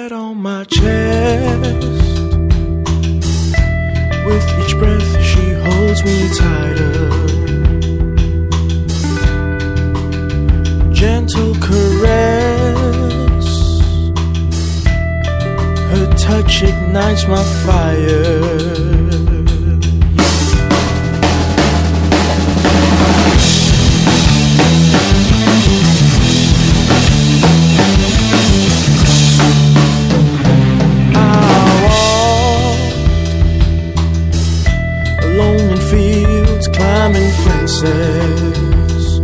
head on my chest. With each breath she holds me tighter. Gentle caress, her touch ignites my fire. Climbing fences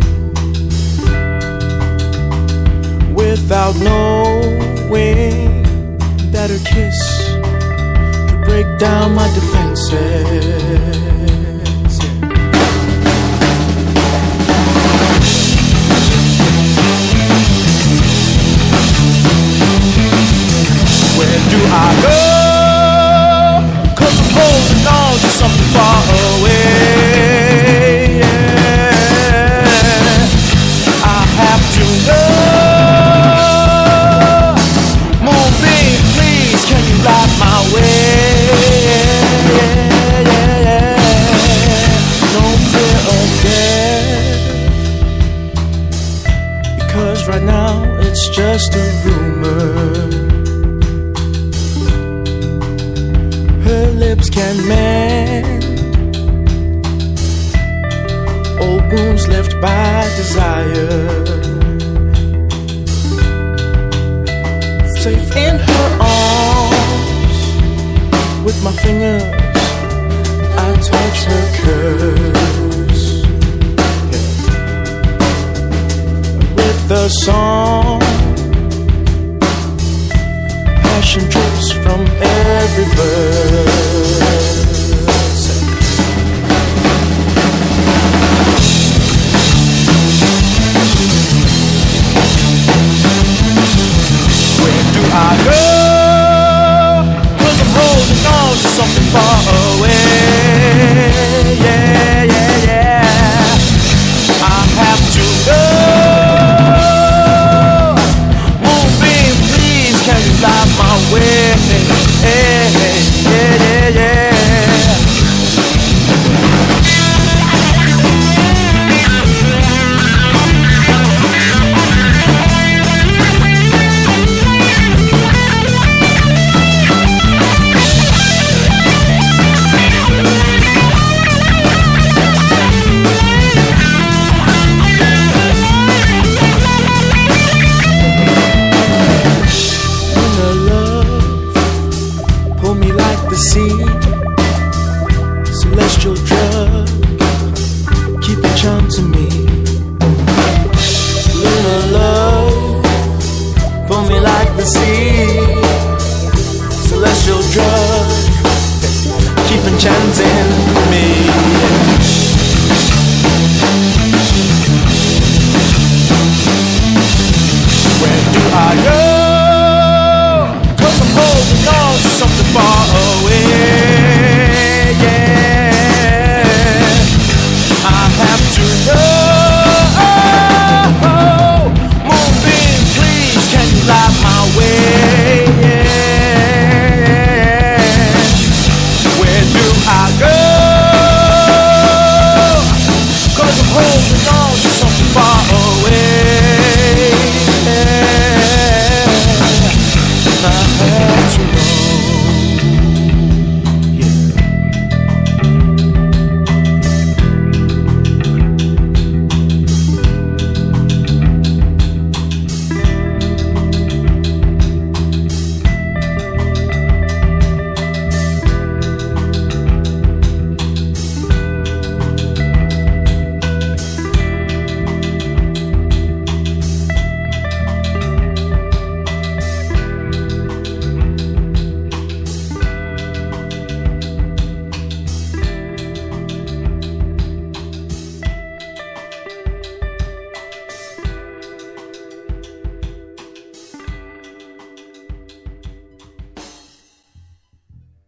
without knowing that her kiss could break down my defenses. Where do I go? 'Cause I'm holding on to something far away. Right now it's just a rumor. Her lips can mend old wounds left by desire. Safe in her arms, with my fingers I touch her curves. The song, passion drips from every verse. Where do I go? 'Cause I'm holding on to something far away. Yeah, yeah, yeah. I have to go. Light my way, yeah, yeah, yeah. Celestial drug, keep it charm to me. Lunar love, pull me like the sea. Celestial drug, keep enchanting.